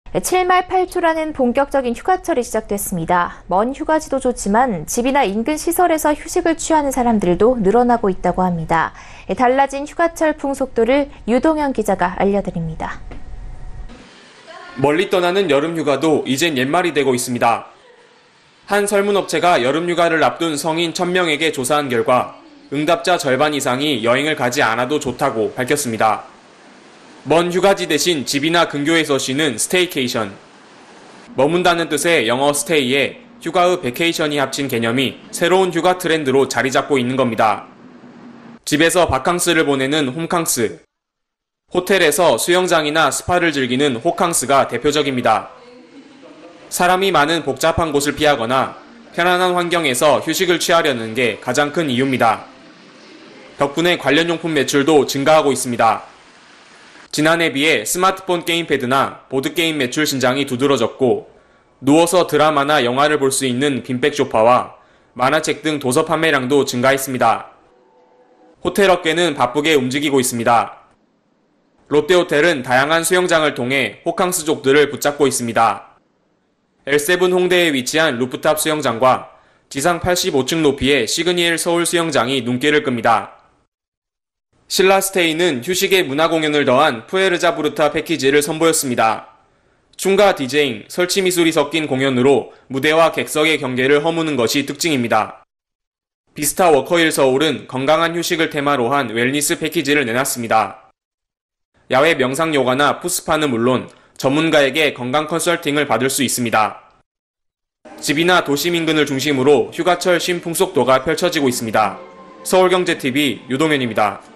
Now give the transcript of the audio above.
7말 8초라는 본격적인 휴가철이 시작됐습니다. 먼 휴가지도 좋지만 집이나 인근 시설에서 휴식을 취하는 사람들도 늘어나고 있다고 합니다. 달라진 휴가철 풍속도를 유동현 기자가 알려드립니다. 멀리 떠나는 여름휴가도 이젠 옛말이 되고 있습니다. 한 설문업체가 여름휴가를 앞둔 성인 1000명에게 조사한 결과 응답자 절반 이상이 여행을 가지 않아도 좋다고 밝혔습니다. 먼 휴가지 대신 집이나 근교에서 쉬는 스테이케이션. 머문다는 뜻의 영어 스테이에 휴가의 베케이션이 합친 개념이 새로운 휴가 트렌드로 자리 잡고 있는 겁니다. 집에서 바캉스를 보내는 홈캉스. 호텔에서 수영장이나 스파를 즐기는 호캉스가 대표적입니다. 사람이 많은 복잡한 곳을 피하거나 편안한 환경에서 휴식을 취하려는 게 가장 큰 이유입니다. 덕분에 관련 용품 매출도 증가하고 있습니다. 지난해 비해 스마트폰 게임패드나 보드게임 매출 신장이 두드러졌고 누워서 드라마나 영화를 볼 수 있는 빈백 소파와 만화책 등 도서 판매량도 증가했습니다. 호텔 업계는 바쁘게 움직이고 있습니다. 롯데호텔은 다양한 수영장을 통해 호캉스족들을 붙잡고 있습니다. L7 홍대에 위치한 루프탑 수영장과 지상 85층 높이의 시그니엘 서울 수영장이 눈길을 끕니다. 신라스테이는 휴식에 문화공연을 더한 푸에르자부르타 패키지를 선보였습니다. 춤과 디제잉, 설치 미술이 섞인 공연으로 무대와 객석의 경계를 허무는 것이 특징입니다. 비스타 워커힐 서울은 건강한 휴식을 테마로 한 웰니스 패키지를 내놨습니다. 야외 명상 요가나 푸스파는 물론 전문가에게 건강 컨설팅을 받을 수 있습니다. 집이나 도심 인근을 중심으로 휴가철 쉼 풍속도가 펼쳐지고 있습니다. 서울경제TV 유동현입니다.